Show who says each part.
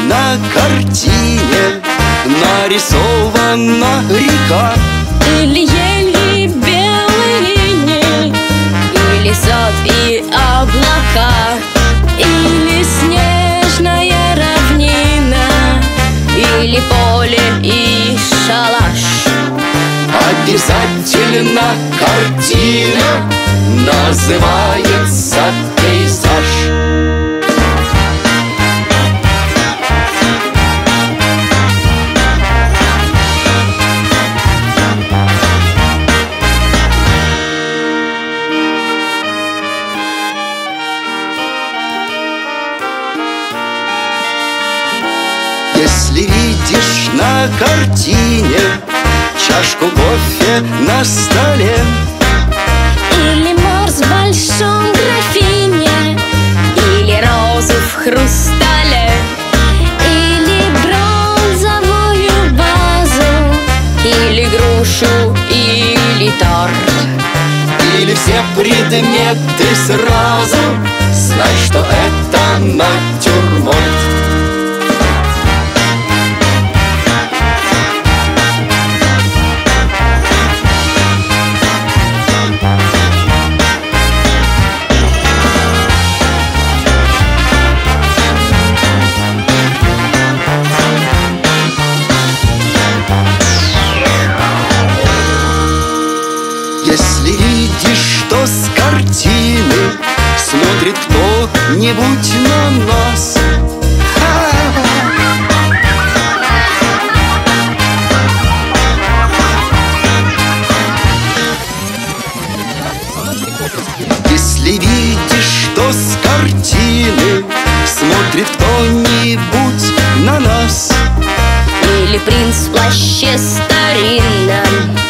Speaker 1: на картине нарисована река,
Speaker 2: или ели белые линии, или сад и облака, или снежная равнина, или поле и шалаш.
Speaker 1: обязательно картина называется пейзаж. Если видишь на картине чашку кофе на столе,
Speaker 2: или морс в большом графине, или розу в хрустале, или бронзовую вазу, или грушу, или торт,
Speaker 1: или все предметы сразу, знай, что это натюрморт. Если видишь, что с картины смотрит кто-нибудь на нас, если видишь, что с картины смотрит кто-нибудь на нас,
Speaker 2: или принц в плаще старинном,